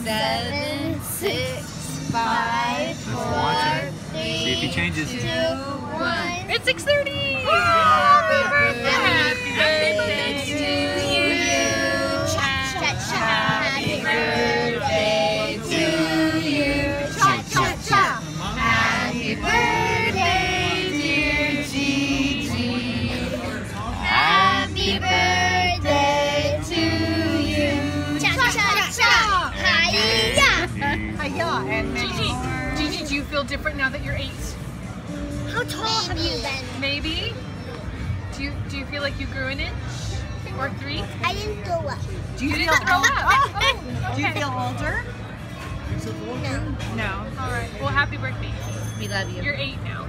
7, 6, 5, 4, 3, See if he changes. 2, 1. It's 6:30! Happy birthday! Happy birthday to you! Cha-cha-cha! Happy birthday to you! Cha-cha-cha! Happy birthday, dear Gigi! Happy birthday to you! Cha-cha-cha! Hi-ya! Hiya! And Gigi, do you feel different now that you're 8? How tall have you been? Maybe? Do you feel like you grew an inch? Or 3? I didn't go up. Do you feel older? Do you feel older? No. No. Alright. Well, happy birthday. We love you. You're 8 now.